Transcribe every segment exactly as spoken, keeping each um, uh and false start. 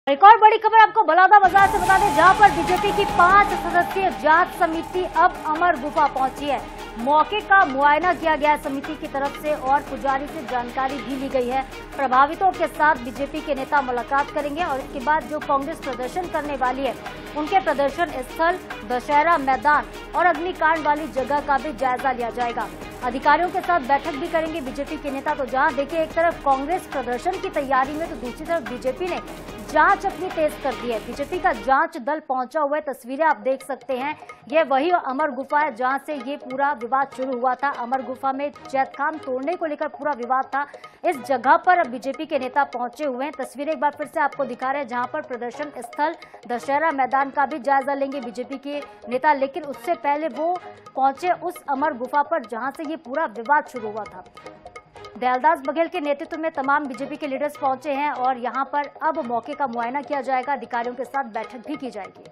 एक और बड़ी खबर आपको बलौदाबाजार से बता दें, जहां पर बीजेपी की पांच सदस्यीय जांच समिति अब अमर गुफा पहुंची है। मौके का मुआयना किया गया है समिति की तरफ से और पुजारी से जानकारी भी ली गई है। प्रभावितों के साथ बीजेपी के नेता मुलाकात करेंगे और इसके बाद जो कांग्रेस प्रदर्शन करने वाली है उनके प्रदर्शन स्थल, दशहरा मैदान और अग्निकांड वाली जगह का भी जायजा लिया जाएगा। अधिकारियों के साथ बैठक भी करेंगे बीजेपी के नेता। तो जहां देखिए एक तरफ कांग्रेस प्रदर्शन की तैयारी में तो दूसरी तरफ बीजेपी ने जांच अपनी तेज कर दी है। बीजेपी का जांच दल पहुंचा हुआ है, तस्वीरें आप देख सकते हैं। ये वही अमर गुफा है जहां से ये पूरा विवाद शुरू हुआ था। अमर गुफा में चैतखाम तोड़ने को लेकर पूरा विवाद था। इस जगह पर अब बीजेपी के नेता पहुंचे हुए हैं। तस्वीरें एक बार फिर से आपको दिखा रहे हैं, जहां पर प्रदर्शन स्थल, दशहरा मैदान का भी जायजा लेंगे बीजेपी के नेता। लेकिन उससे पहले वो पहुंचे उस अमर गुफा पर जहां से ये पूरा विवाद शुरू हुआ था। दयालदास बघेल के नेतृत्व में तमाम बीजेपी के लीडर्स पहुंचे हैं और यहां पर अब मौके का मुआयना किया जाएगा। अधिकारियों के साथ बैठक भी की जाएगी।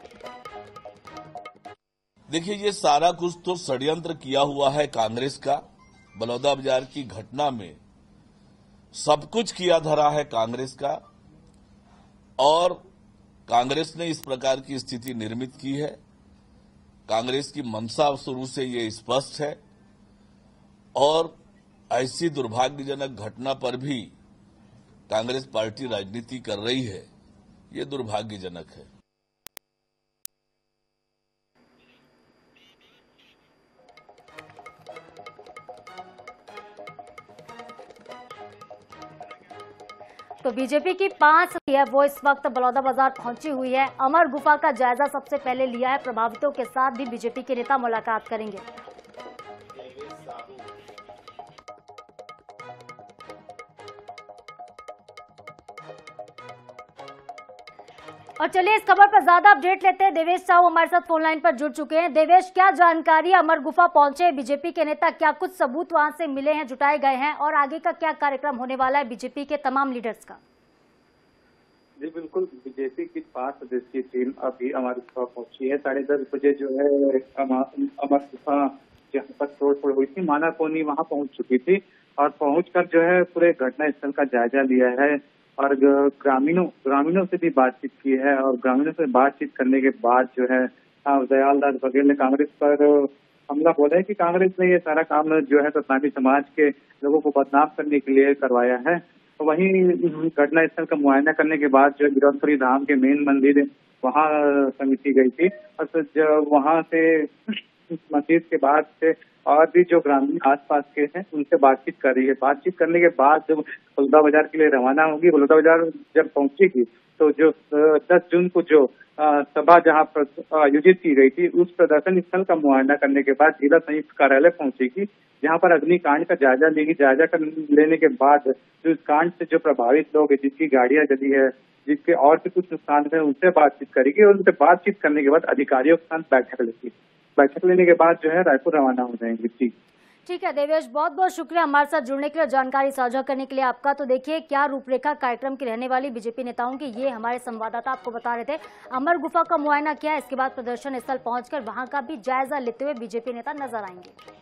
देखिए, ये सारा कुछ तो षड्यंत्र किया हुआ है कांग्रेस का। बलौदाबाजार की घटना में सब कुछ किया धरा है कांग्रेस का और कांग्रेस ने इस प्रकार की स्थिति निर्मित की है। कांग्रेस की मंशा शुरू से ये स्पष्ट है और ऐसी दुर्भाग्यजनक घटना पर भी कांग्रेस पार्टी राजनीति कर रही है, ये दुर्भाग्यजनक है। तो बीजेपी की पांच है वो इस वक्त बलौदाबाजार पहुंची हुई है। अमर गुफा का जायजा सबसे पहले लिया है। प्रभावितों के साथ भी बीजेपी के नेता मुलाकात करेंगे। और चलिए इस खबर पर ज्यादा अपडेट लेते हैं। देवेश साहू हमारे साथ फोन लाइन पर जुड़ चुके हैं। देवेश, क्या जानकारी? अमर गुफा पहुंचे बीजेपी के नेता, क्या कुछ सबूत वहां से मिले हैं, जुटाए गए हैं और आगे का क्या कार्यक्रम होने वाला है बीजेपी के तमाम लीडर्स का? जी बिल्कुल, बीजेपी की पांच सदस्यीय टीम अभी अमर गुफा पहुंची है। साढ़े दस बजे जो है अमर गुफा जहाँ पर तोड़फोड़ हुई थी, माना कोनी वहां पहुंच चुकी थी और पहुंचकर जो है पूरे घटना स्थल का जायजा लिया है और ग्रामीणों ग्रामीणों से भी बातचीत की है। और ग्रामीणों से बातचीत करने के बाद जो है दयालदास बघेल ने कांग्रेस पर हमला बोला है कि कांग्रेस ने ये सारा काम जो है सतनामी समाज के लोगों को बदनाम करने के लिए करवाया है। तो वहीं घटना स्थल का मुआयना करने के बाद जो गिरौदपुरी धाम के मेन मंदिर वहाँ समिति गई थी और जब वहाँ से मंदिर के बाद से और भी जो ग्रामीण आसपास के हैं उनसे बातचीत कर रही है। बातचीत करने के बाद जब बलौदाबाजार के लिए रवाना होगी, बलौदाबाजार जब पहुंचेगी तो जो दस जून को जो सभा जहां आयोजित की गई थी उस प्रदर्शन स्थल का मुआयना करने के बाद जिला संयुक्त कार्यालय पहुंचेगी, जहां पर अग्निकांड का जायजा लेगी। जायजा कर लेने के बाद जो इस कांड से जो प्रभावित लोग हैं, जिसकी गाड़ियां जली है, जिसके और भी कुछ नुकसान है, उनसे बातचीत करेगी और उनसे बातचीत करने के बाद अधिकारियों के साथ बैठक लेगी। बैठक लेने के बाद जो है रायपुर रवाना हो जाएंगे। जी ठीक है देवेश, बहुत बहुत शुक्रिया हमारे साथ जुड़ने के लिए, जानकारी साझा करने के लिए आपका। तो देखिए क्या रूपरेखा कार्यक्रम की रहने वाली बीजेपी नेताओं की, ये हमारे संवाददाता आपको बता रहे थे। अमर गुफा का मुआयना किया, इसके बाद प्रदर्शन स्थल पहुंचकर वहां का भी जायजा लेते हुए बीजेपी नेता नजर आएंगे।